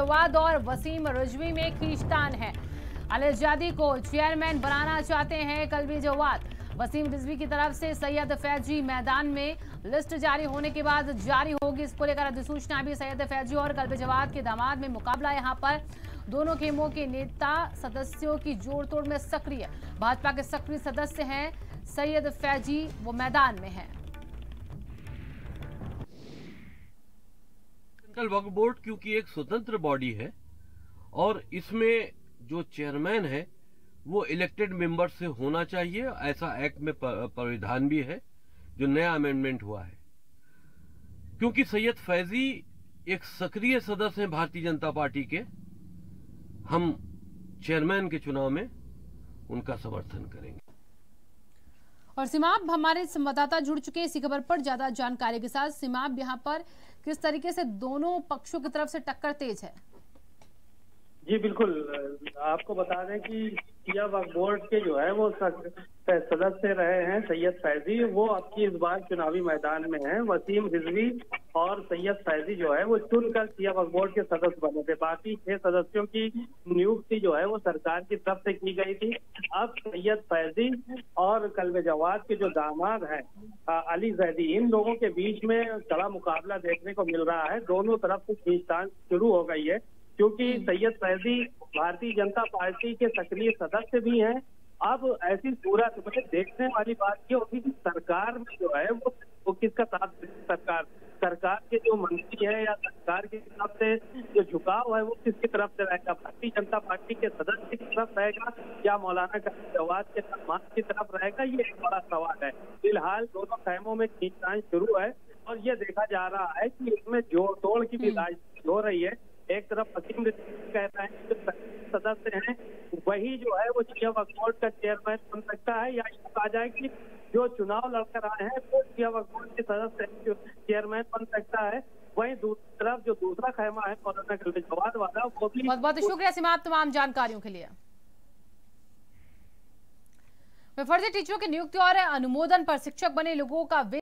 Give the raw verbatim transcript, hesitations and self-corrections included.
जवाद और वसीम रिजवी में खींचतान है। अली जैदी को चेयरमैन बनाना चाहते हैं कल्बी जवाद। वसीम रिजवी की तरफ से सैयद फैजी मैदान में लिस्ट जारी होने के बाद जारी होगी। इसको लेकर अधिसूचना भी। सैयद फैजी और कल्बी जवाद के दामाद में मुकाबला। यहाँ पर दोनों खेमों के नेता सदस्यों की जोड़तोड़ में सक्रिय। भाजपा के सक्रिय सदस्य हैं सैयद फैजी, वो मैदान में हैं। सेंट्रल वक्फ बोर्ड क्योंकि एक स्वतंत्र बॉडी है और इसमें जो चेयरमैन है वो इलेक्टेड मेंबर से होना चाहिए, ऐसा एक्ट में प्राविधान भी है जो नया अमेंडमेंट हुआ है। क्योंकि सैयद फैजी एक सक्रिय सदस्य हैं भारतीय जनता पार्टी के, हम चेयरमैन के चुनाव में उनका समर्थन करेंगे। और सिमाब, हमारे संवाददाता जुड़ चुके हैं इसी खबर पर ज्यादा जानकारी के साथ। सिमाब, यहाँ पर किस तरीके से दोनों पक्षों की तरफ से टक्कर तेज है? जी बिल्कुल, आपको बता दें कि शिया वक्फ बोर्ड के जो है वो सदस्य रहे हैं सैयद फैजी, वो अब की इस बार चुनावी मैदान में हैं। वसीम रिजवी और सैयद फैजी जो है वो चुनकर शिया वक्फ बोर्ड के सदस्य बने थे। बाकी छह सदस्यों की नियुक्ति जो है वो सरकार की तरफ से की गई थी। अब सैयद फैजी और कल्बे जवाद के जो दामाद हैं अली जैदी, इन लोगों के बीच में कड़ा मुकाबला देखने को मिल रहा है। दोनों तरफ से खींचतान शुरू हो गई है क्योंकि सैयद फैजी भारतीय जनता पार्टी के सक्रिय सदस्य भी हैं। अब ऐसी सूरत में देखने वाली बात ये होगी कि सरकार में जो है वो, वो किसका साथ सरकार सरकार के जो मंत्री है या सरकार की तरफ से जो झुकाव है वो किसकी तरफ से रहेगा? भारतीय जनता पार्टी के सदस्य की तरफ रहेगा या मौलाना कल्बे जवाद के दामाद की तरफ रहेगा? ये एक बड़ा सवाल है। फिलहाल दोनों खेमों में खींचतान शुरू है और ये देखा जा रहा है कि इसमें जोड़ तोड़ की भी राजनीति हो रही है। एक तरफ वसीम कहता है कि जो सदस्य हैं वही जो है वो शिया वक्फ बोर्ड का चेयरमैन बन सकता है, या ये कहा जाए कि जो चुनाव लड़कर आए हैं वो शिया वक्फ बोर्ड के सदस्य चेयरमैन बन सकता है। वहीं दूसरी तरफ जो दूसरा खेमा है मौलाना कल्बे जवाद वाला, वो भी। बहुत बहुत शुक्रिया सिमाब तमाम जानकारियों के लिए। फर्जी टीचरों की नियुक्ति और अनुमोदन पर शिक्षक बने लोगों का